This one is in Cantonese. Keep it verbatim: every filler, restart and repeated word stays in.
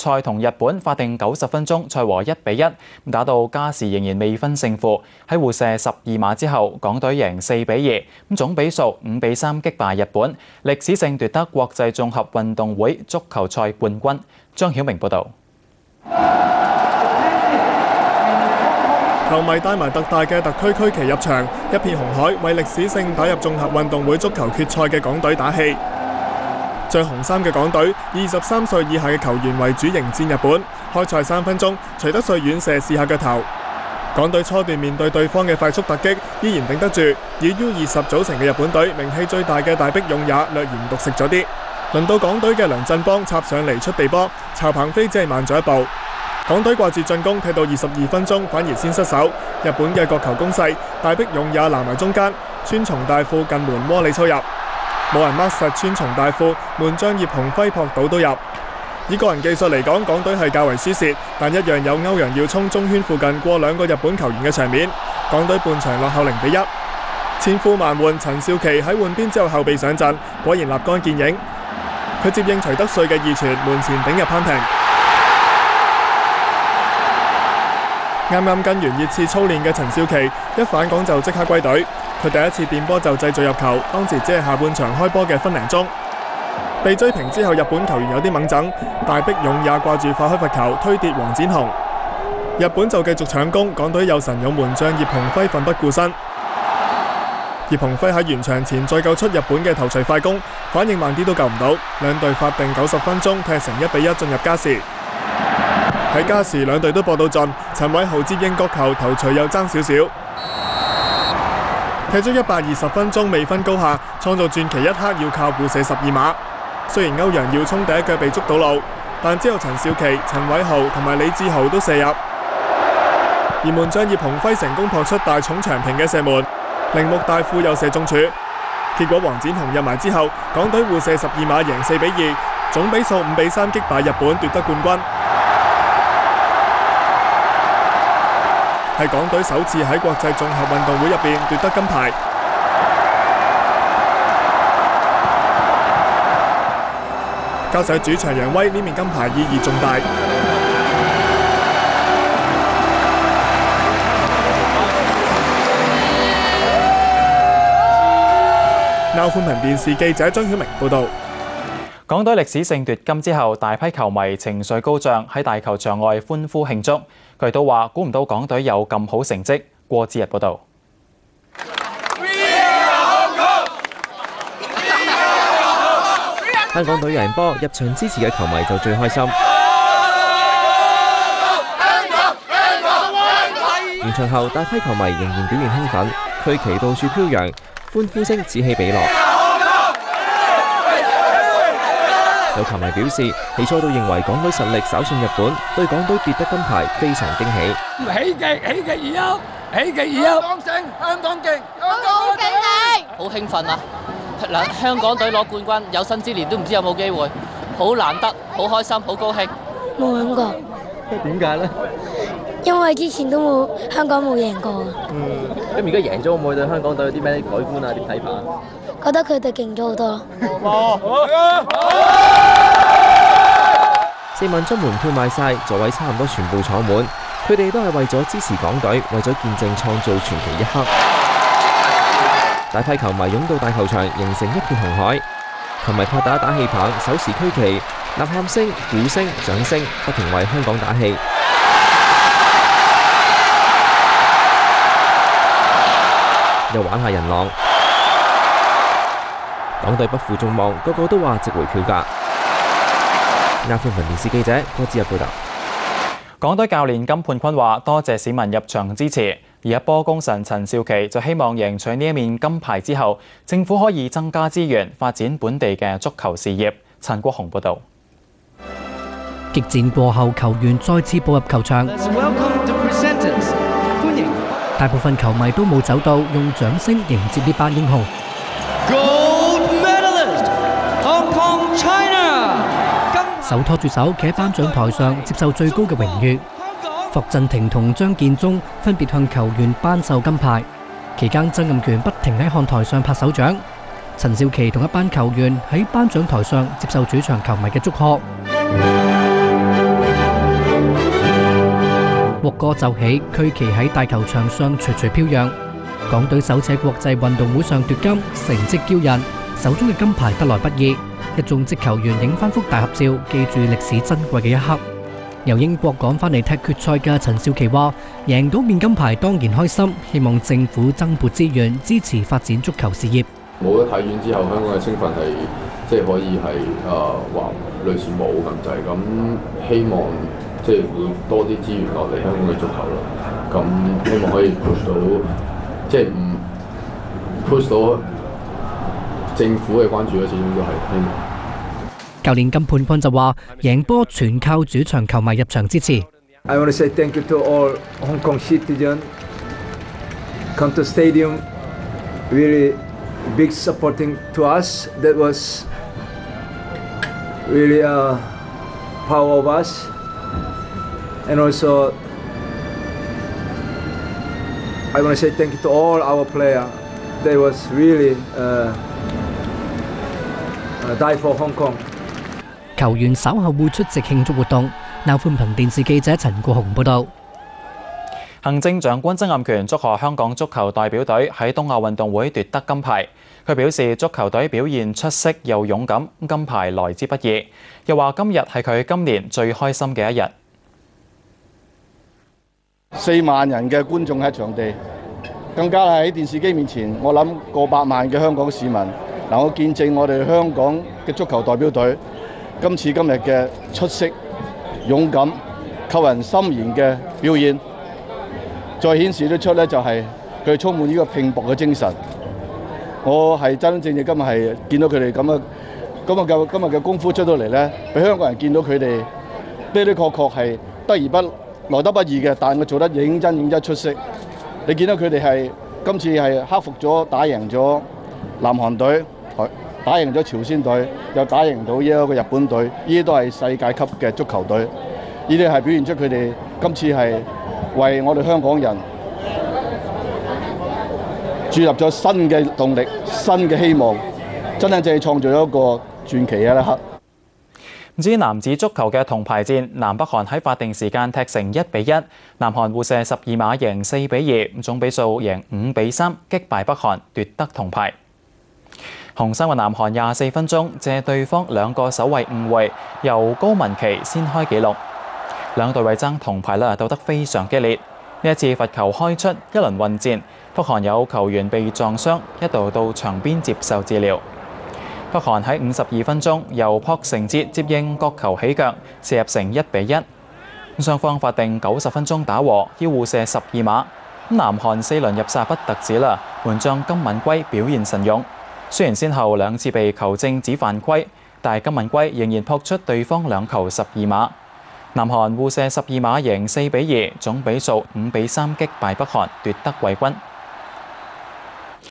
賽同日本法定九十分鐘賽和一比一，打到加時仍然未分勝負。喺互射十二碼之後，港隊贏四比二，咁總比數五比三擊敗日本，歷史性奪得國際綜合運動會足球賽冠軍。張曉明報導。 球迷帶埋特大嘅特區區旗入場，一片紅海為歷史性打入綜合運動會足球決賽嘅港隊打氣。着紅衫嘅港隊，二十三歲以下嘅球員為主迎戰日本。開賽三分鐘，徐德帥遠射試下腳頭。港隊初段面對對方嘅快速突擊，依然頂得住。以 U 二十組成嘅日本隊，名氣最大嘅大迫勇也略嫌獨食咗啲。輪到港隊嘅梁振邦插上嚟出地波，曹鵬飛只係慢咗一步。港隊掛住進攻，踢到二十二分鐘，反而先失手。日本嘅角球攻勢，大迫勇也攔埋中間，川松大輔近門窩里抽入。冇人 mark 實川松大輔，門將葉鴻輝撲倒都入。以個人技術嚟講，港隊係較為輸蝕，但一樣有歐陽耀聰中圈附近過兩個日本球員嘅場面。港隊半場落後零比一。千呼萬喚陳少琪喺換邊之後後備上陣，果然立竿見影。佢接應徐德帥嘅二傳，門前頂入攀平。啱啱跟完熱刺操練嘅陳少琪，一返港就即刻歸隊。佢第一次掂波就製造入球，當時只係下半場開波嘅分零鐘。被追平之後，日本球員有啲猛整，大迫勇也掛住發開罰球推跌黃展雄。日本就繼續搶攻，港隊有神勇門將葉鴻輝奮不顧身。葉鴻輝喺完場前再救出日本嘅頭槌快攻，反應慢啲都救唔到。兩隊法定九十分鐘踢成一比一進入加時。喺加時兩隊都搏到盡，陳偉豪接應角球頭槌又爭少少。踢咗一百二十分鐘未分高下，創造傳奇一刻要靠互射十二碼。雖然歐陽耀聰第一腳被捉到路，但之後陳少琪、陳偉豪同埋李志豪都射入。而門將葉鴻輝成功撲出大重長平嘅射門，鈴木大輔又射中柱。結果黃展雄入埋之後，港隊互射十二碼贏四比二，總比數五比三擊敗日本奪得冠軍。係港隊首次喺國際綜合運動會入邊奪得金牌。加上主場揚威，呢面金牌意義重大。歐寬頻電視記者張曉明報導。 港隊歷史性奪金之後，大批球迷情緒高漲，喺大球場外歡呼慶祝。佢都話：估唔到港隊有咁好成績。郭志日報導。 香港隊贏波，入場支持嘅球迷就最開心。完場後，大批球迷仍然表現興奮，區旗到處飄揚，歡呼聲此起彼落。有球迷表示，起初都認為港隊實力稍遜日本，對港隊奪得金牌非常驚喜。 喜極喜極而憂，喜極而憂。香港勝，香港勁，香港勁你！ 好興奮啊！嗱，香港隊攞冠軍，有生之年都唔知有冇機會，好難得，好開心，好高興。 冇諗過。 點解呢？ 因為之前都冇香港冇贏過。 嗯，咁而家贏咗，會唔會對香港隊有啲咩改觀啊？點睇法？ 覺得佢哋勁咗好多。 四萬張門票賣晒，座位差唔多全部坐滿。佢哋都係為咗支持港隊，為咗見證創造傳奇一刻。大批球迷湧到大球場，形成一片紅海。球迷拍打打氣棒，手持區旗，吶喊聲、鼓聲、掌聲，不停為香港打氣。又玩下人浪。港隊不負眾望，個個都話值回票價。亞寬頻電視記者郭志日報道。 港隊教練金判坤話：多謝市民入場支持。而一波功臣陳少琪就希望贏取呢一面金牌之後，政府可以增加資源，發展本地嘅足球事業。陳國雄報導。 激戰過後，球員再次步入球場，大部分球迷都冇走到，用掌聲迎接呢班英雄。手拖住手，企喺頒獎台上接受最高嘅榮譽。霍震霆同張建宗分別向球員頒授金牌，期間曾蔭權不停喺看台上拍手掌。陳少琪同一班球員喺頒獎台上接受主場球迷嘅祝賀。 歌奏起，區旗喺大球場上徐徐飄揚。港隊首次喺國際運動會上奪金，成績驕人，手中嘅金牌得來不易。一眾職球員影翻幅大合照，記住歷史珍貴嘅一刻。由英國趕返嚟踢決賽嘅陳少琪話：贏到面金牌當然開心，希望政府增撥資源支持發展足球事業。 冇咗體院之後，香港嘅青訓係即係可以係誒話類似冇咁滯，咁希望即係會多啲資源落嚟香港嘅足球咯。咁希望可以 push 到即係唔 push 到政府嘅關注咯，始終都係希望。 教練金判坤就話：贏波全靠主場球迷入場支持。 I want to say thank you to all Hong Kong citizens. Come to stadium, really big supporting to us. That was really a power of us, and also I want to say thank you to all our players. They was really uh, uh, die for Hong Kong. 球員稍後會出席慶祝活動。鬧寬頻電視記者陳國雄報導。 行政長官曾蔭權祝賀香港足球代表隊喺東亞運動會奪得金牌。佢表示足球隊表現出色又勇敢，金牌來之不易。又話今日係佢今年最開心嘅一日。 四萬人嘅觀眾喺場地，更加係喺電視機面前，我諗過百萬嘅香港市民能夠見證我哋香港嘅足球代表隊今次今日嘅出色、勇敢、扣人心弦嘅表現，再顯示得出咧就係佢充滿呢個拼搏嘅精神。我係真真正正今日係見到佢哋咁嘅咁嘅嘅今日嘅功夫出到嚟咧，俾香港人見到佢哋的的確確係得而不來得不易嘅，但係佢做得認真認真出色。你見到佢哋係今次係克服咗打贏咗南韓隊，打贏咗朝鮮隊，又打贏到呢一個日本隊，呢啲都係世界級嘅足球隊。呢啲係表現出佢哋今次係為我哋香港人注入咗新嘅動力、新嘅希望，真真正正創造咗一個傳奇嘅一刻。 至於男子足球嘅銅牌戰，南北韓喺法定時間踢成一比一，南韓互射十二碼贏四比二，總比數贏五比三，擊敗北韓奪得銅牌。紅衫嘅南韓廿四分鐘借對方兩個守衛誤會，由高文琪先開紀錄。兩隊為爭銅牌啦，鬥得非常激烈。呢一次罰球開出，一輪混戰，北韓有球員被撞傷，一度到場邊接受治療。北韓喺五十二分鐘由朴成哲接應角球起腳，射入成一比一。雙方法定九十分鐘打和，要互射十二碼。南韓四輪入殺不特止啦，門將金敏圭表現神勇。雖然先後兩次被球證指犯規，但金敏圭仍然撲出對方兩球十二碼。南韓互射十二碼贏四比二，總比數五比三擊敗北韓，奪得季軍。